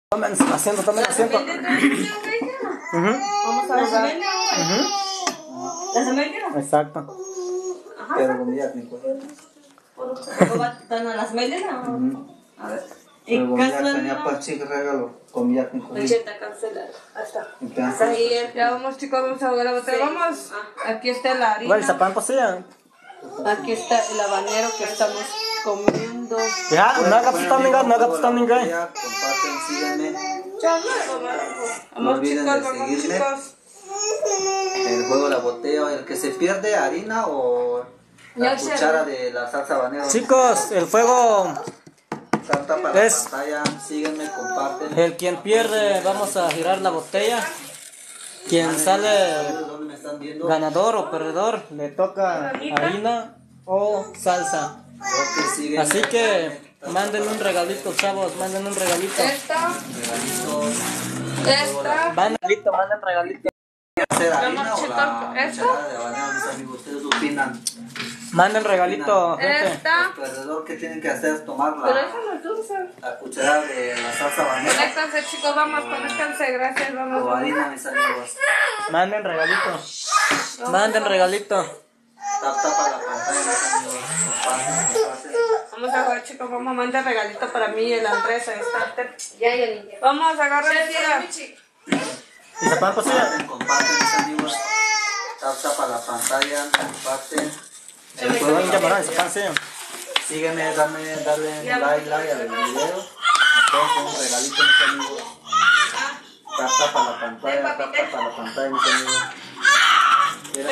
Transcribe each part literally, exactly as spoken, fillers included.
Tomen asiento, tomen asiento. Uh-huh. Vamos a jugar. Uh-huh. ¿Las Américas? Exacto. Ajá. Pero con Yacni, pues. ¿Cómo van a las medias? A ver. Pero ¿Y con casa Yacni, ya no? para chico regalo. Con Yacni, con ochenta cancelar. Ahí está. Entonces, Ahí Ya vamos, chicos, vamos a jugar a botella. Vamos. Aquí está la harina. Bueno, ¿se pueden pasar? Aquí está el habanero que estamos comiendo. Ya, no hagas standing, no hagas standing. comparten, síganme. No Vamos, olviden chicos, de vamos, seguirme. chicos. El juego de la botella, el que se pierde, harina o la Ya sé. cuchara de la salsa habanero. Chicos, el fuego, Tapa para es- la pantalla, síganme, comparten. el quien pierde, vamos a girar la botella. Quien sale ¿Dónde me están viendo? ganador o perdedor, le toca harina o salsa. Ok, síganme. Así que manden un regalito, chavos, manden un regalito. Esta, Regalitos. esta. Manden regalito, manden regalito. ¿Hacer harina Vamos, o la chicos, ¿esto? cuchara de habanero, mis amigos? ¿Ustedes opinan? Manden regalito, gente. Esta. El perdedor, ¿qué tienen que hacer? Tomar Pero la, eso no es dulce. la cuchara de la salsa habanero Conéctanse, chicos, vamos, conéctanse. Gracias, o vamos. harina, mis amigos. Manden regalito. Manden regalito. Tap, tapa la pantalla, mis amigos. Comparten, comparten. Vamos a jugar, chicos, vamos a mandar regalito para mí y el Andrés. Ahí está. Ya, ya, ya. Vamos a agarrar el ¿Y se pueden pasar? Comparten, comparten, mis amigos. Tap, tapa la pantalla, comparten. El ¿Pueden juego, llamar? ¿Se pueden hacer? sígueme, dame, dale like, like al video. Entonces, un regalito, mis amigos. Tap, tapa la pantalla, tap, tapa la pantalla, mis amigos. ¿Quieren?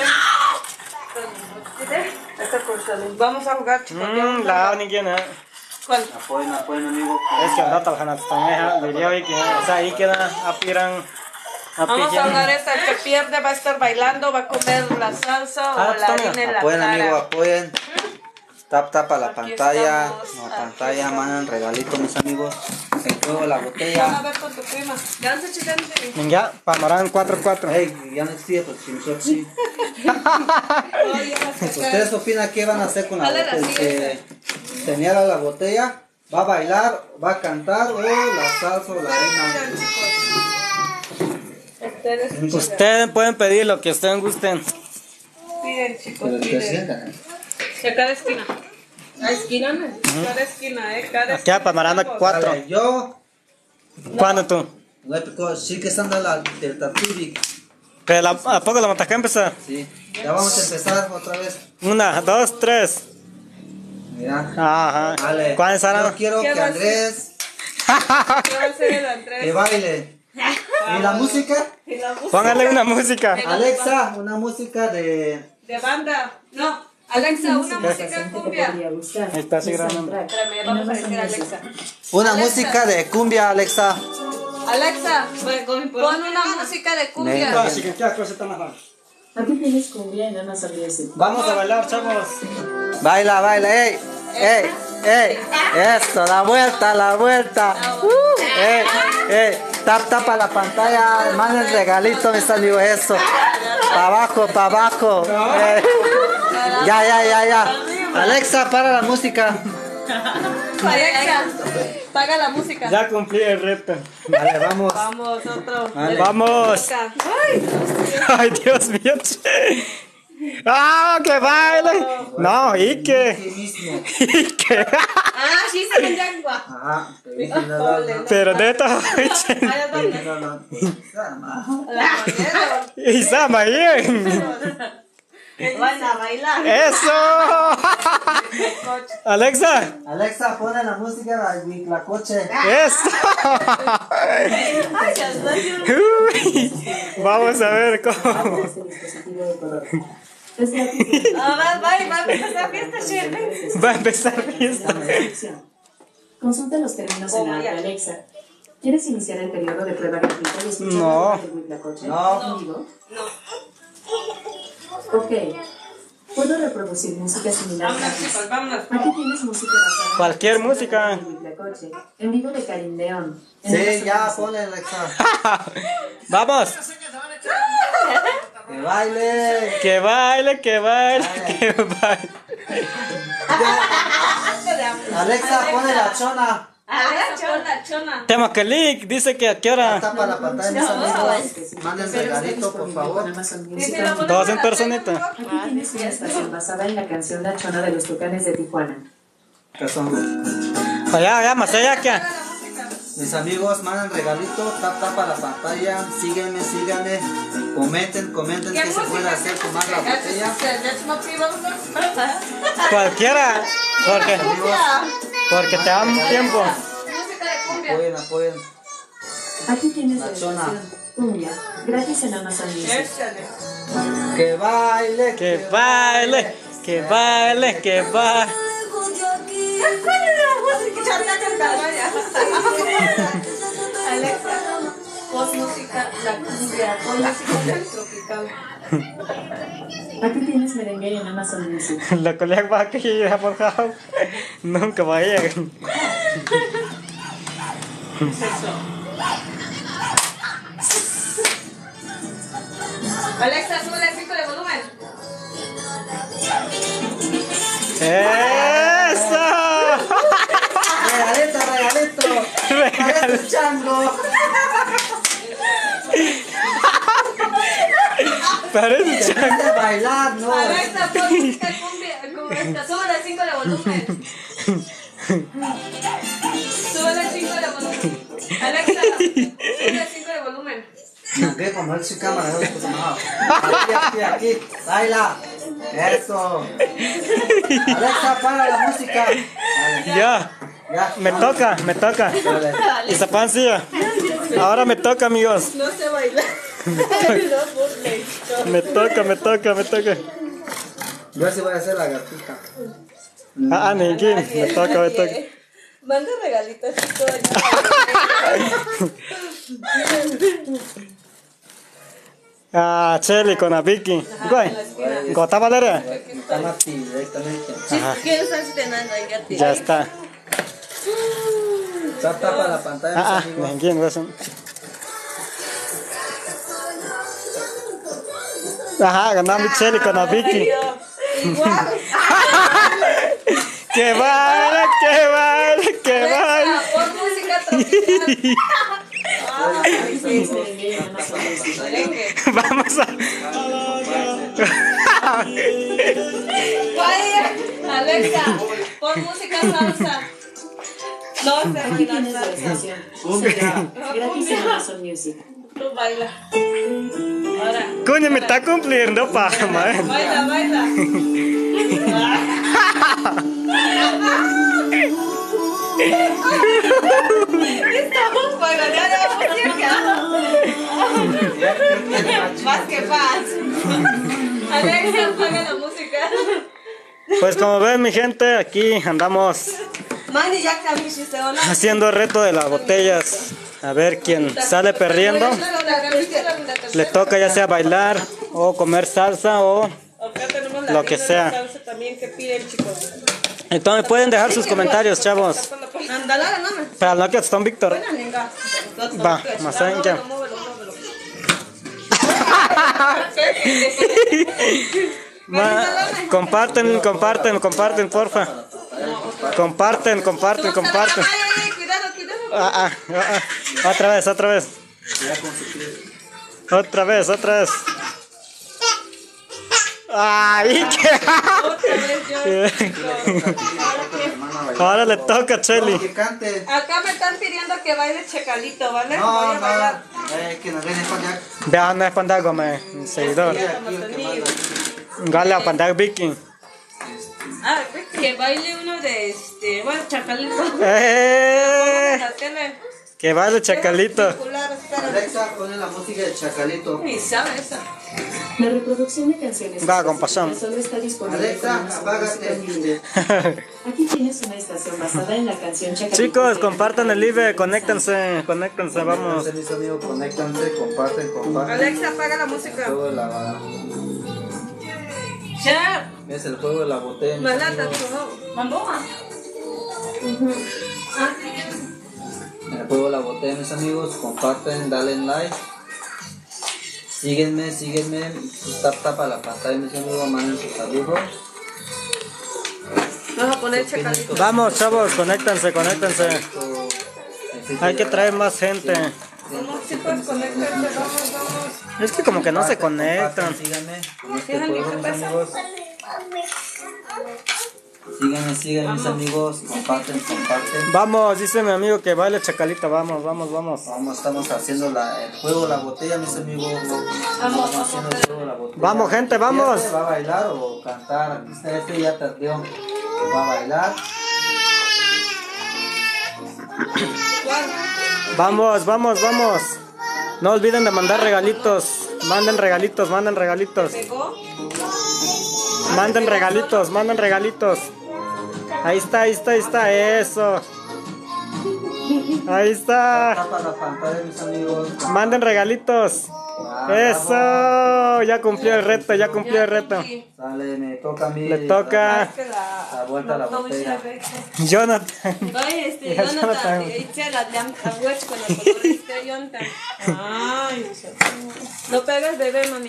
Esta cosa. Vamos a jugar, chicos. Mmm, la ni quién es. ¿Cuál? Apoyen, apoyen, amigos. Es que anda trabajando también, diría hoy que, o sea, ahí queda, apiran, Vamos a jugar apiran. esta. El que pierde va a estar bailando, va a comer la salsa o Ah, la toma. harina en la Apoyen, amigo, cara. apoyen. Tap, tapa la Aquí pantalla. estamos, La aquí pantalla, estamos. mandan regalito, mis amigos. El juego de la Vamos a botella. ver con tu prima. Danza, chicante. Ya, pamarán cuatro cuatro. Ey, ya no existe, pues si nosotros sí. ¿Ustedes opinan qué van a hacer con la Dale la botella? El siguiente. que señala la botella, ¿va a bailar, va a cantar o la salsa o la arena? Ustedes Ustedes pueden pedir lo que ustedes gusten. piden, chicos, piden. De cada esquina. ¿A esquina? ¿no? Cada esquina, ¿eh? Cada Aquí a pamarán cuatro. Dale, yo, ¿Cuándo tú? no picó, sí que están de la, del Tatubic. Pero la- ¿a poco la mataca empezar? Sí, ya vamos a empezar otra vez. Una, dos, tres. Mira. Ajá. Vale. ¿Cuál será? Yo quiero ¿Qué que va a Andrés ¿Qué va a hacer el que Andrés? baile. ¿Y la música? Y la música Póngale una música. Alexa, una música de... de banda. No, Alexa, una música cumbia. Ahí está, sí, grabando. Espérame, vamos a decir Alexa. Una Alexa. música de cumbia, Alexa. Alexa, pon una música de cumbia. Venga. Así que ya, cosa está mejor. Aquí tienes cumbia y no nos sabía decir. Vamos a bailar, chavos. Baila, baila, ey, ey, ey. Esto, la vuelta, la vuelta. Uh, ey, ey. Tap, tapa la pantalla. Manden regalito, mis amigos. Eso. Para abajo, para abajo. Ey. Ya, ya, ya, ya. Alexa, para la música. Alexa, paga la música. Ya cumplí el reto. Vale, vamos. Vamos, otro. Vale. Vamos. Ay, Ay, Dios mío. ¡Ah, que baile! No, y que. Y que. Ah, sí, se me agua. Ajá. Pero de todo. No, no. Y Sama bien. Van a bailar. Eso. Alexa. Alexa, pone la música de la, la coche. Eso. Uy. Vamos a ver cómo. Este dispositivo de color. Es gratis. Ah, va, va, va a empezar la fiesta, Shirley. Va a empezar fiesta. Consulta los términos en la app de Alexa. ¿Quieres iniciar el periodo de prueba gratuita y escuchar No. la de la coche? No. ¿En vivo? Ok. ¿Puedo reproducir música similar? Vámonos, chicos, vámonos. Aquí tienes música basada en Cualquier la música. de Huitlacoche, en vivo de Karim León. En Sí, una ya, sola ponle Alexa. Vamos. Que baile. Que baile, que baile, que baile. Alexa, pone la chona. Alexa, pon la chona. Tema que Lick dice que a qué hora. Tapa la pantalla, mis amigos. Manden regalito, por favor. Dos personitas. Aquí tienes una estación basada en la canción La Chona de los Tucanes de Tijuana. Que son Allá, allá, más allá que. mis amigos, manden regalito, tap, tapa la pantalla, sígueme, síganme, comenten, comenten que se puede hacer tomar la botella. Cualquiera. Porque, porque te dan tiempo. Apoyen, apoyen. Aquí tienes la La Chona. estación Cumbia, gratis en Amazon Music. Que baile, Que baile, que baile, que baile. Alexa, pon música, la cumbia, pon música tropical. Aquí tienes merengue en Amazon Music. La colega va aquí ya por favor. Nunca va a llegar. Alexa, sube el cinco de volumen. ¡Eso! regalito, regalito. Parece chango. Parece chango. Deja de bailar, no. Alexa, pon música cumbia, como esta, sube el cinco de volumen. Sube el cinco de volumen. Alexa, sube el cinco de volumen. ¿Qué? Como el su cámara, no escucha nada. Aquí, aquí, aquí. Baila. Eso. Alexa, para la música. Dale. Ya, Ya. me toca, me toca. Dale. Y se pancilla. Ahora me toca, amigos. No sé bailar. Me toca, me toca, me toca. Yo sí voy a hacer la gatita. Ah, Niki, me toca, me toca. Manda regalitos, chicos. Ah, Cheli con la Vicky. Güey, ¿gota Valeria? Están aquí directamente. Ajá, ¿Quién está cenando ahí a ti? ya está. Ya tapa la pantalla, Ah, ah, mis amigos. Niki, no es un- Ajá, ganamos Cheli con la Vicky. Igual. Que baile, que baile, que baile. Alexa, pon música tropical. Aquí tienes merengue en Amazon Music. Merengue. Vamos a. Vaya, Alexa, pon música salsa. No sé Aquí bailar tienes la salsa. estación Salsa, gratis en Amazon Music. Tú baila. Ahora, Coño, me está cumpliendo, paja, madre. baila, baila. Estamos bailando la música. Más que paz. Alexa, apaga la música. Pues como ven, mi gente, aquí andamos Mani, ya cambiaste, hola. haciendo reto de las botellas. A ver quién sale perdiendo. Le toca ya sea bailar o comer salsa o... Acá tenemos la Lo que reina sea. de salsa también que piden, chicos. Entonces pueden dejar sus comentarios, chavos. Andale, no me. Para no que están Víctor. Venga. Va, más allá. Móvelo, móvelo, móvelo. Ma- comparten, comparten, comparten, porfa. Comparten, comparten, comparten. Ay, ay, ay, cuidado, cuidado. Ah, ah, ah, ah. Otra vez, otra vez. Otra vez, otra vez. Ay, qué. Otra vez yo. Ahora le toca a Cheli. Que cante. Acá me están pidiendo que baile Chacalito, ¿vale? Voy No, a bailar. no. Eh, que nos den para allá. Vean, no es pandago, me seguidor. Aquí, el que manda. Gale a pandago Vicky. Ah, que baile uno de este. Bueno, Chacalito. Eh, La tele. que vale Chacalito. Circular, espera. Alexa, pone la música de Chacalito. Ni sabe esa. La reproducción de canciones Va, con pasión. solo está disponible con Alexa, Amazon Music apágate. Unlimited. Aquí tienes una estación basada en la canción Chacalito. Chicos, compartan el live, conéctense, conéctense, vamos. Entonces, mis amigos, conéctanse, comparten, comparten. Alexa, apaga la El música. juego de la... Ya. Es el juego de la botella. mis Malata, amigos. tu Mamboa. El juego de la botella, mis amigos. Comparten, dale like. Síguenme, síguenme. Tap, tapa la pantalla, mis amigos. Manden sus saludos. Vamos a poner Chacalito. Vamos, chavos, conéctense, conéctense. Esto- Hay que traer más gente. Vamos chicos, conéctense, vamos, vamos. Es que como que no se Compartan, conectan. síganme. En este Síganme, juego, ¿qué mis pasa? amigos. Síganme, síganme, mis amigos. Comparten, comparten. Vamos, dice mi amigo que baile Chacalita. Vamos, vamos, vamos. Vamos, estamos haciendo la, el juego La Botella, mis amigos. Estamos haciendo el juego La Botella. Vamos, gente, vamos. Este ¿Va a bailar o cantar? Aquí está, este ya perdió. Va a bailar. Vamos, vamos, vamos. No olviden de mandar regalitos. Manden regalitos, manden regalitos. ¿Pegó? Manden regalitos, manden regalitos. Ahí está, ahí está, ahí está. Eso. Ahí está. Tapa la pantalla, mis amigos. Manden regalitos. Ah, Eso. Ya cumplió el reto, ya cumplió el reto. Sale, me toca a mí. Le toca Es que la... La vuelta a la no, botella. Jonathan. Oye, este, Ya Jonathan, Jonathan. echa la llanta, güey, con el color este, Jonathan. Ay, No pegas, bebé, mami.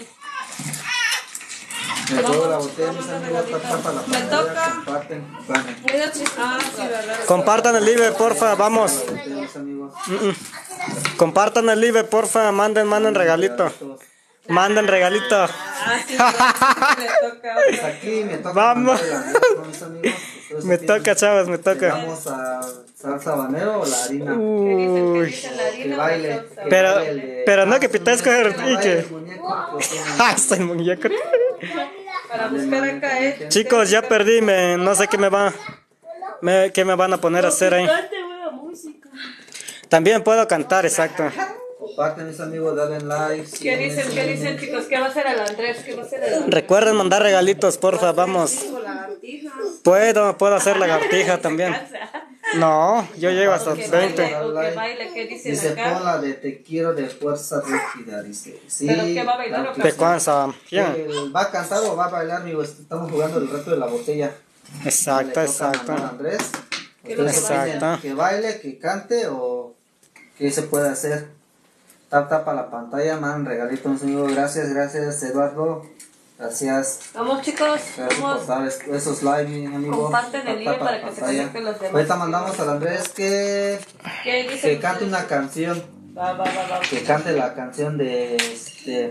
Me toca la botella, mis amigos. Tapa la Me pantalla. toca. Comparten. Vale. Mira, chis- ah, sí, verdad. Compartan el live, porfa, vamos. La botella, mis amigos. Mm, mm. Compartan el live, porfa, manden, manden regalito. Manden regalito. Ah, sí, sí, le toca. Pues aquí me toca. Vamos. cantar el mis amigos. Ustedes Me piensan toca, chavos, me que toca. Vamos a salsa habanero o la harina. Uy. dicen la Que harina o baile. la salsa? que Pero- baile el de- pero no que pitas coger Que baile y que- el muñeco, que tiene- Ah, estoy muñeco. Para buscar acá, eh. Chicos, ya perdí, me, no sé qué me va, me, qué me van a poner a hacer ahí. También puedo cantar, exacto. Comparten, mis amigos, dale like. ¿Qué síganme, dicen? ¿Qué síganme. dicen, chicos? ¿Qué va a hacer el Andrés? ¿Qué va a hacer el Andrés? Recuerden mandar regalitos, porfa, vamos. Con la lagartija. Puedo, puedo hacer lagartija también. No, yo llego hasta Que baile, veinte. o que baile, ¿qué dicen Dice, acá? pon la de te quiero de fuerza rígida, dice. Sí, ¿Pero qué va a bailar o claro ¿De que cuánza? sí. ¿Quién? El- ¿Va a cantar o va a bailar, amigo? Estamos jugando el reto de la botella. Exacto, Le toca a Manuel exacto. Andrés. ¿Qué es lo que Ustedes baile? dicen, Exacto. que baile, que cante o qué se puede hacer. Tap, tapa la pantalla, man, regalito, mis amigos. Gracias, gracias, Eduardo. Gracias. Vamos, chicos, Gracias vamos. por dar es- esos likes, mi amigo. Comparten el Tap, video tapa para la que se pantalla. conecten los demás. Ahorita mandamos al Andrés que, ¿Qué dicen? que cante una canción. Va, va, va, va. Que cante la canción de este.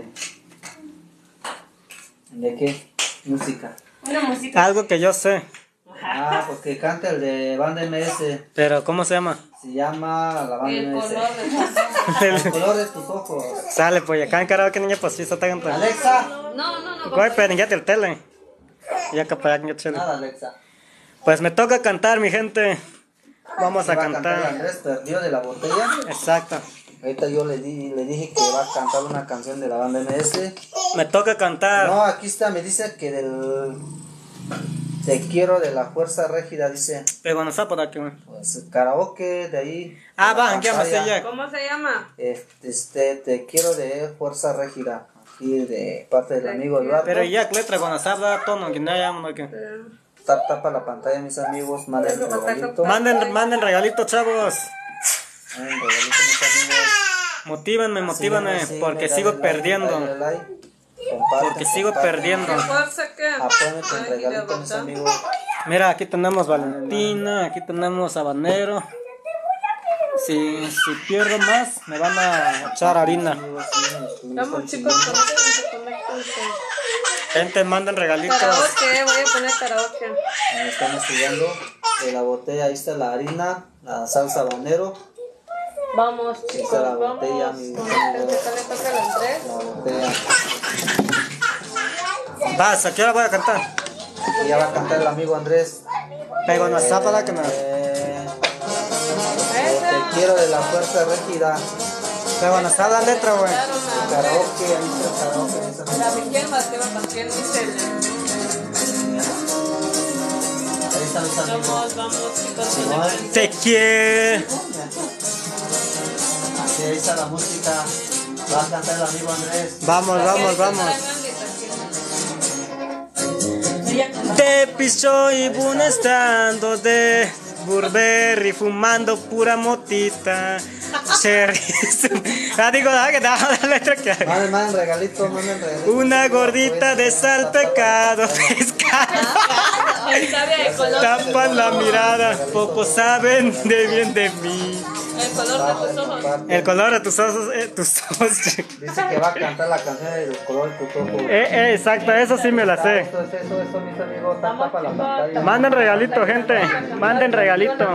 ¿De qué? Música. Una música. Algo que yo sé, Ah, pues que cante el de Banda M S. pero ¿cómo se llama? Se llama la Banda El M S. color de El color de tus ojos. Sale, pues, acá en karaoke niña, pues sí, está cantando. Alexa. No, no, no. ¿Cuál pero ya el tele? Ya capaz, ya chile. Nada, Alexa. Pues me toca cantar, mi gente. Vamos a Va a cantar cantar. Andrés, perdió de la botella. Exacto. Ahorita yo le, di, le dije que va a cantar una canción de la Banda M S. Me toca cantar. No, aquí está, me dice que del. Te quiero de la fuerza rígida, dice. Pero bueno, está por aquí, güey. Pues karaoke de ahí. Ah, de la va, ya me sé pantalla. ya. ¿Cómo se llama? Este, este, te quiero de fuerza rígida. Aquí de parte del amigo Eduardo. Pero ya, letra, cuando se habla tono, que no llamo, que. Tap, tapa la pantalla, mis amigos. Manden un regalito. Manden, manden regalitos, chavos. Manden un regalito, mis amigos. Motívenme, motívenme, Sígueme, sígueme, porque dale sigo like, perdiendo. dale like. Compartan, Porque sigo compartan. perdiendo. ¿Qué fuerza qué? Apóyame con Ay, regalito, de mis botar. amigos. Mira, aquí tenemos Valentina, aquí tenemos habanero. Si, si pierdo más, me van a echar harina. Vamos, chicos, conéctense, conéctense. Gente, manden regalitos. Karaoke, voy a poner karaoke. Ahí estamos jugando de la botella. Ahí está la harina, la salsa habanero, Vamos, Esa chicos, es la vamos. botella, mi- Conéctense, ¿qué le toca al Andrés? la botella. Vas, ¿a qué hora voy a cantar? Y ya va a cantar el amigo Andrés. Pego una zápala que me. Eh, Esa. te quiero de la fuerza rígida. Pego una sábala letra, güey. Karaoke, ahí está el karaoke. mis amigos. La Miquel Mateo también dice el... Ahí está mis amigos. Vamos, vamos, chicos, Sí, conéctense. Te quiero. Así, ahí está la música. Va a cantar el amigo Andrés. Vamos, vamos, vamos. De piso y bun estando de Burberry fumando pura motita. Cherry. Ah, digo, ah, que daba la letra que hay. Manden, manden regalito, manden regalito. Una gordita de sal pecado pescado. Tapan la mirada, pocos saben de bien de mí. El color de tus ojos. El color de tus ojos, eh, tus ojos. Dice que va a cantar la canción del color de tus ojos. Eh, eh, exacto, eso sí me la sé. Eso es eso, eso, mis amigos. Tap, tapa la pantalla. Manden regalito, gente. Manden regalito.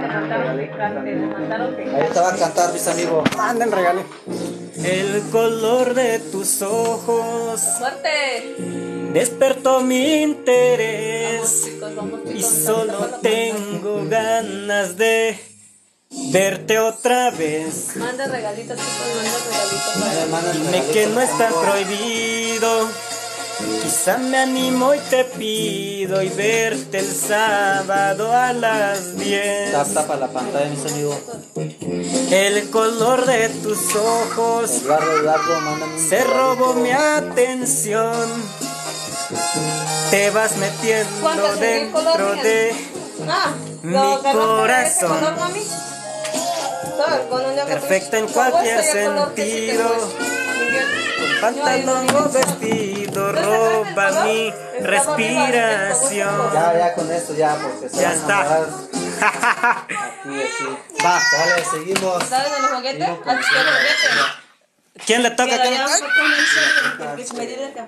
Ahí te va a cantar, mis amigos. Manden regalito. El color de tus ojos ¡Fuerte! despertó mi interés. Vamos, chicos, vamos, chicos. Y solo tengo ganas de verte otra vez. Manda regalitos, chicos, manda regalitos. Manda, manda Dime regalitos, que no está por favor. prohibido. Quizá me animo y te pido y verte el sábado a las diez. Tap, tapa la pantalla, mis amigos. El color de tus ojos Eduardo, Eduardo, mándame un se robó mi regalito. atención. Te vas metiendo ¿Cuántas en el color, dentro mira? de Ah, mi ¿lo agarraste de ese corazón. color, mami? ¿Sabes? Con un Perfecta en Como cualquier ese color que sí sentido. tengo. Pantalón o vestido roba mi respiración. Ya, ya con esto, ya, porque se Ya van a está. enamorar. Aquí, aquí. Va, dale, seguimos. ¿Sabes de los juguetes? Seguimos con ¿A ti quieres juguete? ¿Quién le toca? Pero ¿Quién, ya Ay, fue con el cel, porque si me di de acá.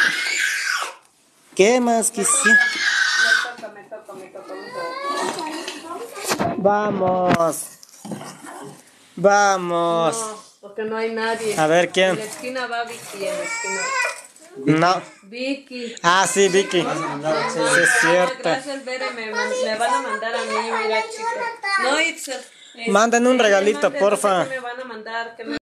¿Qué más quisiera? Me toca, me toca, me toca, me toca. Vamos. Vamos. No, porque no hay nadie. A ver, En ¿quién? la esquina va Vicky, en la esquina. No. Vicky. Ah, sí, Vicky. Sí, es cierto. Gracias, Bere, me, man- me van a mandar a mí, mira, chicos. No, Itzel. eh, Manden un eh, regalito, manden, no sé porfa. qué me van a mandar, que me